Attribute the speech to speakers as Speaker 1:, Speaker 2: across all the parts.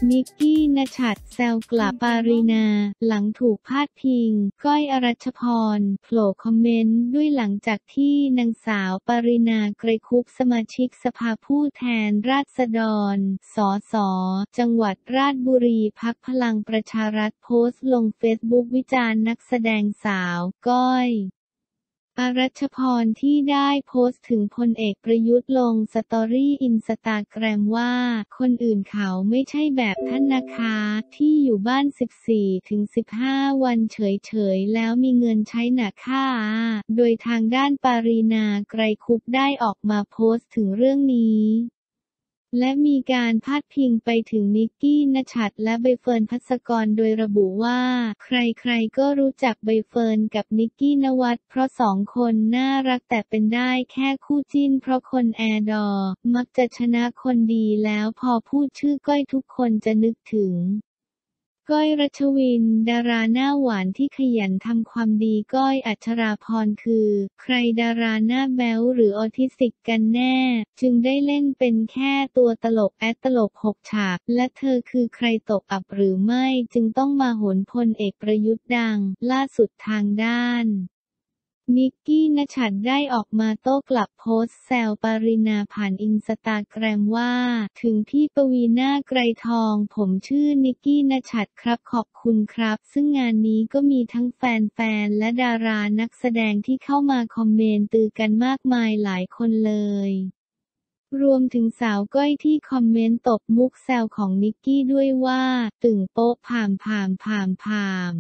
Speaker 1: นิกกี้ ณชัด แซวกลับปารีนา หลังถูกพาดพิง ก้อย อรัชพร โผล่คอมเมนต์ด้วยหลังจากที่นางสาวปารีนา ไกรคุป สมาชิกสภาผู้แทนราษฎร สส. จังหวัดราษฎร์บุรี พรรคพลังประชารัฐโพสต์ลงเฟซบุ๊กวิจารณ์นักแสดงสาว ก้อย อรัชพรที่ได้โพสต์ถึงพลเอกประยุทธ์ลงสตอรี่อินสตาแกรมว่า คนอื่นเขาไม่ใช่แบบท่านนะคะ ที่อยู่บ้าน 14-15 วันเฉยๆแล้วมีเงินใช้น่ะค่ะโดยทางด้านปารีนา ไกรคุปได้ออกมาโพสต์ถึงเรื่องนี้และมีการพาดพิงไปถึงนิกกี้ ณชัด และใบเฟิร์น ภัสกรโดยระบุว่า ใครๆก็รู้จักใบเฟิร์นกับนิกกี้ ณวัฒน์เพราะสองคนน่ารักแต่เป็นได้แค่คู่จิ้นเพราะคนแอร์ดอร์มักจะชนะคนดีแล้วพอพูดชื่อก้อยทุกคนจะนึกถึงก้อย รัชวิน ดาราหน้าหวานที่ขยันทำความดีก้อย อัชราพรคือใครดาราหน้าแบ๊วหรือออทิสติกกันแน่จึงได้เล่นเป็นแค่ตัวตลกแอคตลก6 ฉากและเธอคือใครตกอับหรือไม่จึงต้องมาโหนพลเอกประยุทธ์ดังล่าสุดทางด้านนิกกี้ ณชัด ได้ออกมาโต้กลับโพสต์แซวปารีนาผ่านอินสตาแกรมว่าถึงพี่ปวีณา ไกรทองผมชื่อนิกกี้ ณชัดครับขอบคุณครับซึ่งงานนี้ก็มีทั้งแฟนๆและดารานักแสดงที่เข้ามาคอมเมนต์ตือกันมากมายหลายคนเลยรวมถึงสาวก้อยที่คอมเมนต์ตบมุกแซวของนิกกี้ด้วยว่าตึงโป๊ะผ่าม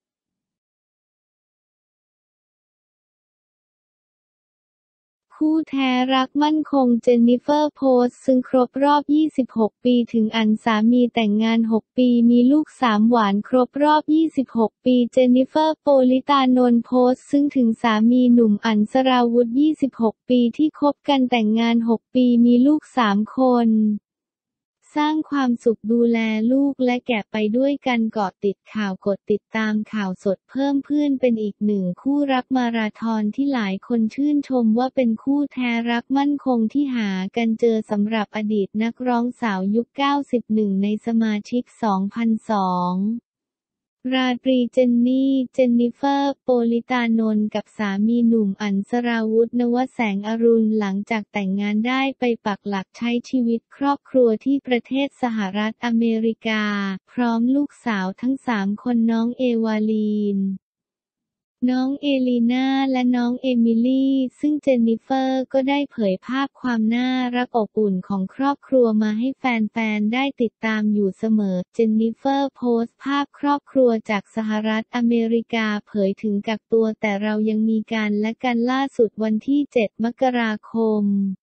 Speaker 1: คู่แท้รักมั่นคงเจนนิเฟอร์โพสต์ซึ่งครบรอบ 26 ปีถึงอันสามีแต่งงาน 6 ปีมีลูก 3 หวานครบรอบ 26 ปีเจนนิเฟอร์ โปลิตานนท์โพสต์ซึ่งถึงสามีหนุ่มอั๋นสราวุธ 26 ปีที่คบกันแต่งงาน 6 ปีมีลูก 3 คนสร้างความสุขดูแลลูกและแกะไปด้วยกันเกาะติดข่าวกดติดตามข่าวสดเพิ่มเพื่อนเป็นอีกหนึ่งคู่รักมาราธอนที่หลายคนชื่นชมว่าเป็นคู่แท้รักมั่นคงที่หากันเจอสำหรับอดีตนักร้องสาวยุค 91 ในสมาชิก 2002ราตรีเจนนิเฟอร์ โปลิตานนท์กับสามีหนุ่มอั๋นสราวุธ นวแสงอรุณหลังจากแต่งงานได้ไปปักหลักใช้ชีวิตครอบครัวที่ประเทศสหรัฐอเมริกาพร้อมลูกสาวทั้ง3 คนน้องเอวาลีนน้องเอลีน่าและน้องเอมิลี่ซึ่งเจนนิเฟอร์ก็ได้เผยภาพความน่ารักอบอุ่นของครอบครัวมาให้แฟนๆได้ติดตามอยู่เสมอเจนนิเฟอร์โพสต์ภาพครอบครัวจากสหรัฐอเมริกาเผยถึงกักตัวแต่เรายังมีกันและกันล่าสุดวันที่ 7 มกราคม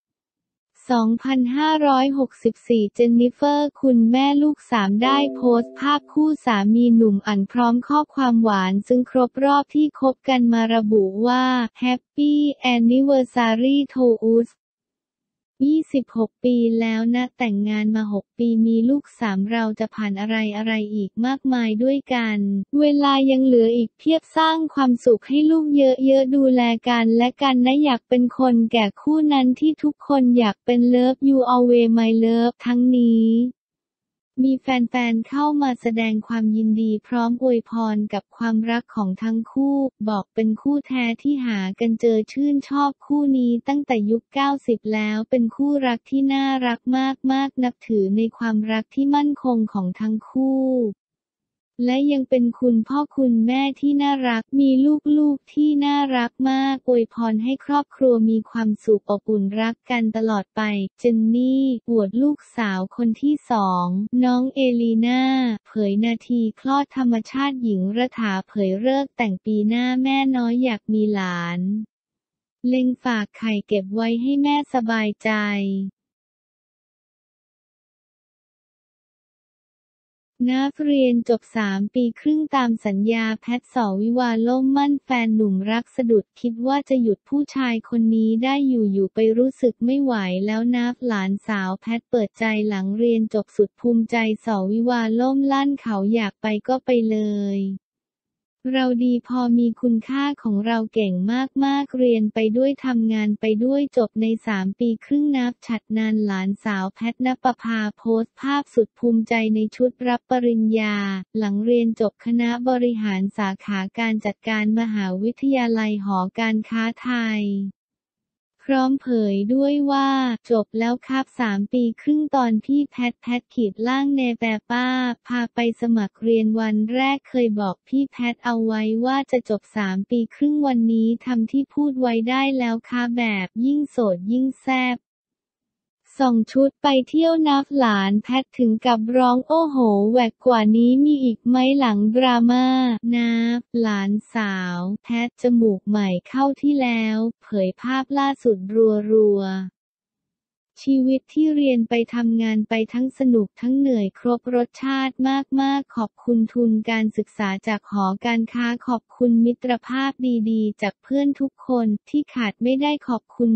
Speaker 1: 2564 เจนนิเฟอร์คุณแม่ลูก 3ได้โพสต์ภาพคู่สามีหนุ่มอั๋นพร้อมข้อความหวานซึ่งครบรอบที่คบกันมาระบุว่า Happy Anniversary to us 26 ปีแล้วนะแต่งงานมา 6 ปีมีลูก 3เราจะผ่านอะไรอีกมากมายด้วยกันเวลายังเหลืออีกเพียบสร้างความสุขให้ลูกเยอะๆดูแลกันและกันนะอยากเป็นคนแก่คู่นั้นที่ทุกคนอยากเป็น Love you always my love ทั้งนี้มีแฟนๆเข้ามาแสดงความยินดีพร้อมอวยพรกับความรักของทั้งคู่บอกเป็นคู่แท้ที่หากันเจอชื่นชอบคู่นี้ตั้งแต่ยุค 90 แล้วเป็นคู่รักที่น่ารักมากๆนับถือในความรักที่มั่นคงของทั้งคู่และยังเป็นคุณพ่อคุณแม่ที่น่ารักมีลูกๆที่น่ารักมากอวยพรให้ครอบครัวมีความสุขอบอุ่นรักกันตลอดไปเจนนี่อวดลูกสาวคนที่2น้องเอลีน่าเผยนาทีคลอดธรรมชาติหญิงรัฐาเผยฤกษ์แต่งปีหน้าแม่น้อยอยากมีหลานเล็งฝากไข่เก็บไว้ให้แม่สบายใจนักเรียนจบ3 ปีครึ่งตามสัญญาแพทสวิวาห์ล่มมั่นแฟนหนุ่มรักสะดุดคิดว่าจะหยุดผู้ชายคนนี้ได้อยู่ไปรู้สึกไม่ไหวแล้วนะหลานสาวแพทเปิดใจหลังเรียนจบสุดภูมิใจสวิวาห์ล่มลั่นเขาอยากไปก็ไปเลยเราดีพอมีคุณค่าของเราเก่งมากๆเรียนไปด้วยทำงานไปด้วยจบใน3 ปีครึ่งนับฉัดนันหลานสาวแพทณปภาโพสต์ภาพสุดภูมิใจในชุดรับปริญญาหลังเรียนจบคณะบริหารสาขาการจัดการมหาวิทยาลัยหอการค้าไทยพร้อมเผยด้วยว่าจบแล้วครับ3 ปีครึ่งตอนพี่แพทขีดล่างเนแปป้าพาไปสมัครเรียนวันแรกเคยบอกพี่แพทเอาไว้ว่าจะจบ3 ปีครึ่งวันนี้ทำที่พูดไว้ได้แล้วค่ะแบบยิ่งโสดยิ่งแซ่บส่งชุดไปเที่ยวนับหลานแพทถึงกับร้องโอ้โหแหวกกว่านี้มีอีกไหมหลังดราม่านับหลานสาวแพทจมูกใหม่เข้าที่แล้วเผยภาพล่าสุดรัวชีวิตที่เรียนไปทำงานไปทั้งสนุกทั้งเหนื่อยครบรสชาติมากๆขอบคุณทุนการศึกษาจากหอการค้าขอบคุณมิตรภาพดีๆจากเพื่อนทุกคนที่ขาดไม่ได้ขอบคุณ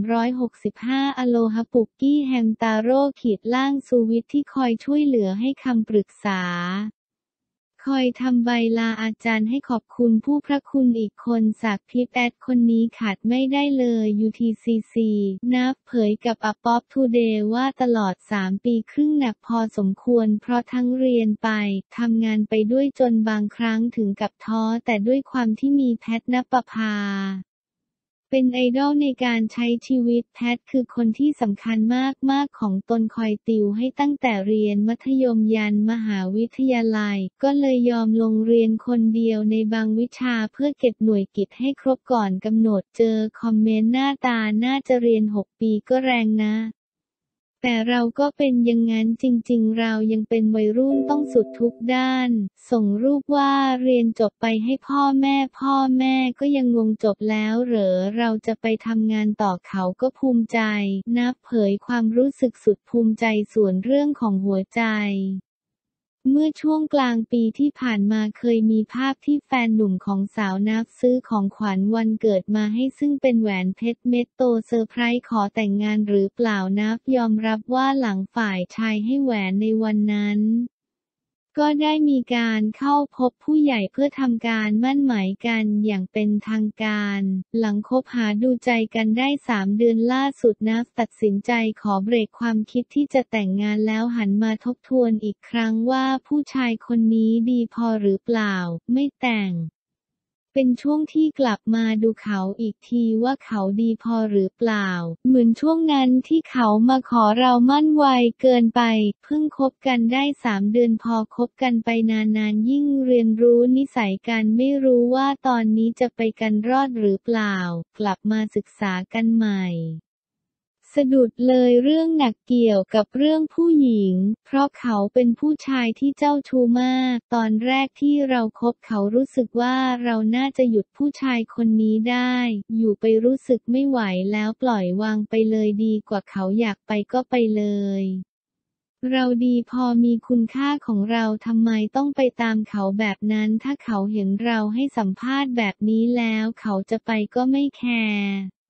Speaker 1: 365อโลฮาปุกกี้แฮมตาโร่ขีดล่างซูวิทที่คอยช่วยเหลือให้คำปรึกษาคอยทำใบลาอาจารย์ให้ขอบคุณผู้พระคุณอีกคนศักดิ์ทิพย์แอดคนนี้ขาดไม่ได้เลย UTCC นับเผยกับA Pop Today ว่าตลอด3 ปีครึ่งหนักพอสมควรเพราะทั้งเรียนไปทำงานไปด้วยจนบางครั้งถึงกับท้อแต่ด้วยความที่มีแพทณปภาเป็นไอดอลในการใช้ชีวิตแพทคือคนที่สำคัญมากๆของตนคอยติวให้ตั้งแต่เรียนมัธยมยันมหาวิทยาลัยก็เลยยอมลงเรียนคนเดียวในบางวิชาเพื่อเก็บหน่วยกิตให้ครบก่อนกำหนดเจอคอมเมนต์หน้าตาน่าจะเรียน6 ปีก็แรงนะแต่เราก็เป็นอย่างนั้นจริงๆเรายังเป็นวัยรุ่นต้องสุดทุกด้านส่งรูปว่าเรียนจบไปให้พ่อแม่ก็ยังงงจบแล้วเหรอเราจะไปทำงานต่อเขาก็ภูมิใจนับเผยความรู้สึกสุดภูมิใจส่วนเรื่องของหัวใจเมื่อช่วงกลางปีที่ผ่านมาเคยมีภาพที่แฟนหนุ่มของสาวนับซื้อของขวัญวันเกิดมาให้ซึ่งเป็นแหวนเพชรเม็ดโตเซอร์ไพรส์ขอแต่งงานหรือเปล่านับยอมรับว่าหลังฝ่ายชายให้แหวนในวันนั้นก็ได้มีการเข้าพบผู้ใหญ่เพื่อทำการมั่นหมายกันอย่างเป็นทางการหลังคบหาดูใจกันได้3 เดือนล่าสุดนับตัดสินใจขอเบรกความคิดที่จะแต่งงานแล้วหันมาทบทวนอีกครั้งว่าผู้ชายคนนี้ดีพอหรือเปล่าไม่แต่งเป็นช่วงที่กลับมาดูเขาอีกทีว่าเขาดีพอหรือเปล่าเหมือนช่วงนั้นที่เขามาขอเรามั่นไวเกินไปเพิ่งคบกันได้3 เดือนพอคบกันไปนานๆยิ่งเรียนรู้นิสัยกันไม่รู้ว่าตอนนี้จะไปกันรอดหรือเปล่ากลับมาศึกษากันใหม่สะดุดเลยเรื่องหนักเกี่ยวกับเรื่องผู้หญิงเพราะเขาเป็นผู้ชายที่เจ้าชู้มากตอนแรกที่เราคบเขารู้สึกว่าเราน่าจะหยุดผู้ชายคนนี้ได้อยู่ไปรู้สึกไม่ไหวแล้วปล่อยวางไปเลยดีกว่าเขาอยากไปก็ไปเลยเราดีพอมีคุณค่าของเราทำไมต้องไปตามเขาแบบนั้นถ้าเขาเห็นเราให้สัมภาษณ์แบบนี้แล้วเขาจะไปก็ไม่แคร์